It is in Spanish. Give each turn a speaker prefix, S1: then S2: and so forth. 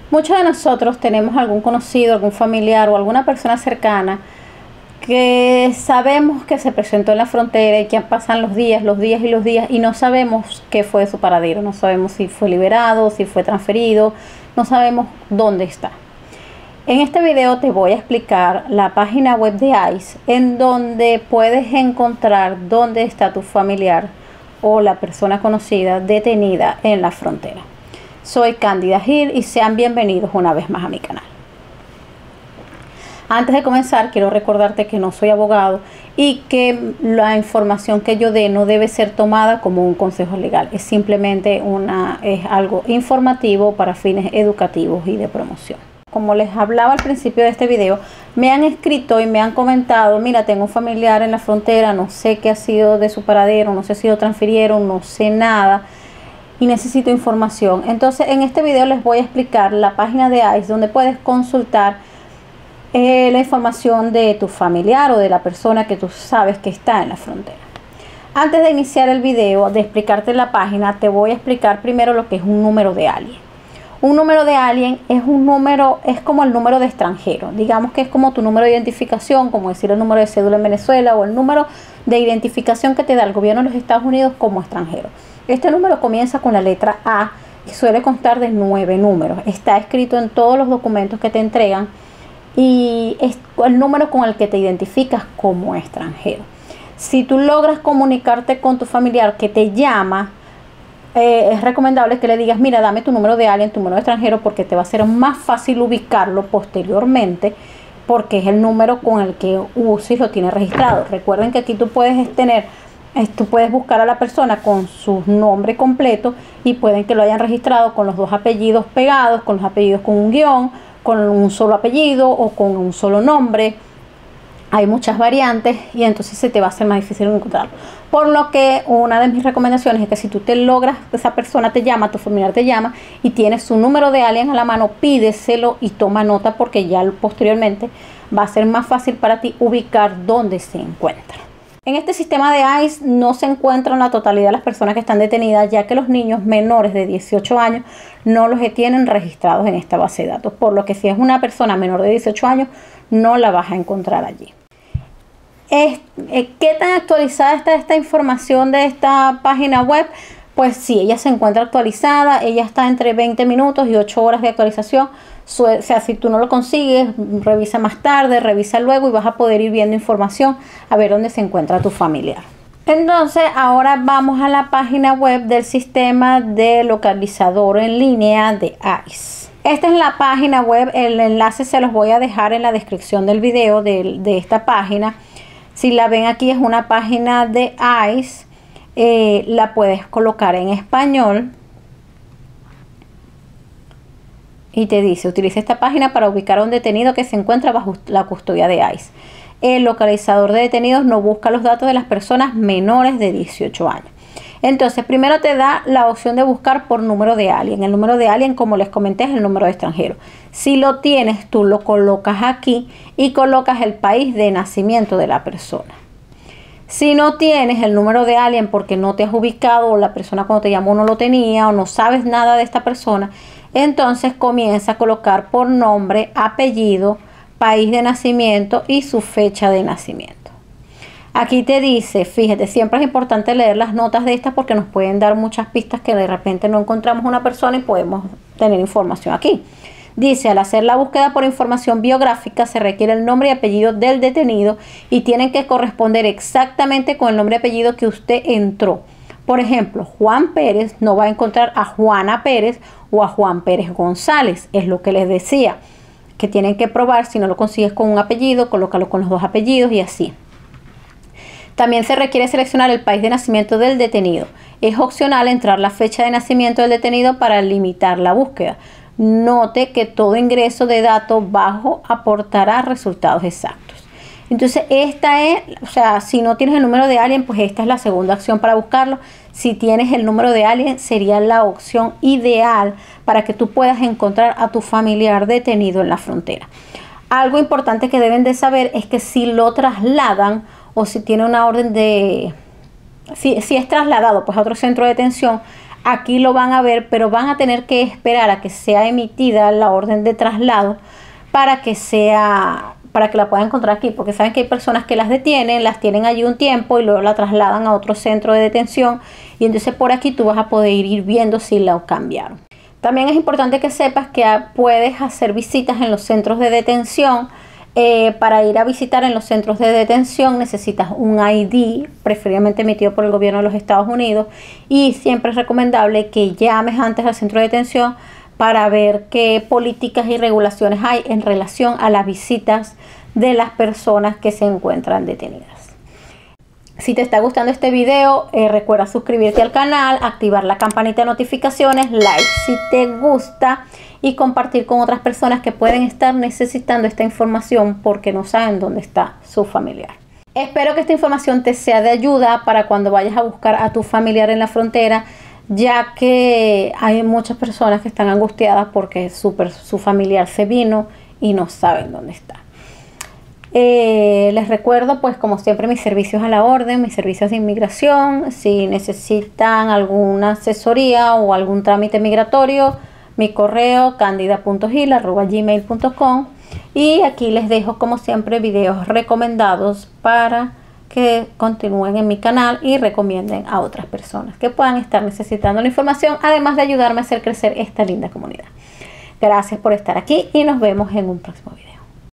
S1: Muchos de nosotros tenemos algún conocido, algún familiar o alguna persona cercana que sabemos que se presentó en la frontera y que pasan los días y no sabemos qué fue su paradero, no sabemos si fue liberado, si fue transferido, no sabemos dónde está. En este video te voy a explicar la página web de ICE en donde puedes encontrar dónde está tu familiar o la persona conocida detenida en la frontera. Soy Cándida Gil y sean bienvenidos una vez más a mi canal. Antes de comenzar, quiero recordarte que no soy abogado y que la información que yo dé no debe ser tomada como un consejo legal. Es simplemente algo informativo para fines educativos y de promoción. Como les hablaba al principio de este video, me han escrito y me han comentado: mira, tengo un familiar en la frontera, no sé qué ha sido de su paradero, no sé si lo transfirieron, no sé nada y necesito información. Entonces en este video les voy a explicar la página de ICE donde puedes consultar la información de tu familiar o de la persona que tú sabes que está en la frontera. Antes de iniciar el video, de explicarte la página, te voy a explicar primero lo que es un número de alguien. Un número de alguien es un número, es como el número de extranjero. Digamos que es como tu número de identificación, como decir el número de cédula en Venezuela, o el número de identificación que te da el gobierno de los Estados Unidos como extranjero. Este número comienza con la letra A y suele constar de 9 números. Está escrito en todos los documentos que te entregan y es el número con el que te identificas como extranjero. Si tú logras comunicarte con tu familiar que te llama, es recomendable que le digas: mira, dame tu número de alguien, tu número de extranjero, porque te va a ser más fácil ubicarlo posteriormente, porque es el número con el que UCIS lo tiene registrado. Recuerden que aquí tú puedes buscar a la persona con su nombre completo y pueden que lo hayan registrado con los dos apellidos pegados, con los apellidos con un guión, con un solo apellido o con un solo nombre. Hay muchas variantes y entonces se te va a hacer más difícil encontrarlo. Por lo que una de mis recomendaciones es que si tú te logras, esa persona te llama, tu familiar te llama y tienes su número de alguien a la mano, pídeselo y toma nota, porque ya posteriormente va a ser más fácil para ti ubicar dónde se encuentra. En este sistema de ICE no se encuentran la totalidad de las personas que están detenidas, ya que los niños menores de 18 años no los tienen registrados en esta base de datos, por lo que si es una persona menor de 18 años no la vas a encontrar allí. ¿Qué tan actualizada está esta información de esta página web? Pues sí, ella se encuentra actualizada, ella está entre 20 minutos y 8 horas de actualización. O sea, si tú no lo consigues, revisa más tarde, revisa luego y vas a poder ir viendo información a ver dónde se encuentra tu familiar. Entonces, ahora vamos a la página web del sistema de localizador en línea de ICE. Esta es la página web, el enlace se los voy a dejar en la descripción del video de esta página. Si la ven aquí, es una página de ICE, la puedes colocar en español y te dice: utiliza esta página para ubicar a un detenido que se encuentra bajo la custodia de ICE. El localizador de detenidos no busca los datos de las personas menores de 18 años. Entonces, primero te da la opción de buscar por número de alguien. El número de alguien, como les comenté, es el número de extranjero. Si lo tienes, tú lo colocas aquí y colocas el país de nacimiento de la persona. Si no tienes el número de alguien porque no te has ubicado, o la persona cuando te llamó no lo tenía, o no sabes nada de esta persona, entonces comienza a colocar por nombre, apellido, país de nacimiento y su fecha de nacimiento. Aquí te dice, fíjate, siempre es importante leer las notas de estas porque nos pueden dar muchas pistas que de repente no encontramos una persona y podemos tener información aquí. Dice: al hacer la búsqueda por información biográfica se requiere el nombre y apellido del detenido y tienen que corresponder exactamente con el nombre y apellido que usted entró. Por ejemplo, Juan Pérez no va a encontrar a Juana Pérez o a Juan Pérez González. Es lo que les decía, que tienen que probar. Si no lo consigues con un apellido, colócalo con los dos apellidos y así. También se requiere seleccionar el país de nacimiento del detenido. Es opcional entrar la fecha de nacimiento del detenido para limitar la búsqueda. Note que todo ingreso de datos bajo aportará resultados exactos. Entonces esta es, o sea, si no tienes el número de alguien, pues esta es la segunda opción para buscarlo. Si tienes el número de alguien, sería la opción ideal para que tú puedas encontrar a tu familiar detenido en la frontera. Algo importante que deben de saber es que si lo trasladan o si tiene una orden de... Si es trasladado pues a otro centro de detención, aquí lo van a ver, pero van a tener que esperar a que sea emitida la orden de traslado para que la puedan encontrar aquí, porque saben que hay personas que las detienen, las tienen allí un tiempo y luego la trasladan a otro centro de detención, y entonces por aquí tú vas a poder ir viendo si la cambiaron. También es importante que sepas que puedes hacer visitas en los centros de detención. Para ir a visitar en los centros de detención necesitas un ID, preferiblemente emitido por el gobierno de los Estados Unidos, y siempre es recomendable que llames antes al centro de detención para ver qué políticas y regulaciones hay en relación a las visitas de las personas que se encuentran detenidas. Si te está gustando este video, recuerda suscribirte al canal, activar la campanita de notificaciones, like si te gusta y compartir con otras personas que pueden estar necesitando esta información porque no saben dónde está su familiar. Espero que esta información te sea de ayuda para cuando vayas a buscar a tu familiar en la frontera, ya que hay muchas personas que están angustiadas porque su familiar se vino y no saben dónde está. Les recuerdo, pues como siempre, mis servicios a la orden, mis servicios de inmigración. Si necesitan alguna asesoría o algún trámite migratorio, mi correo candida.gil@gmail.com, y aquí les dejo como siempre videos recomendados para que continúen en mi canal y recomienden a otras personas que puedan estar necesitando la información, además de ayudarme a hacer crecer esta linda comunidad. Gracias por estar aquí y nos vemos en un próximo video.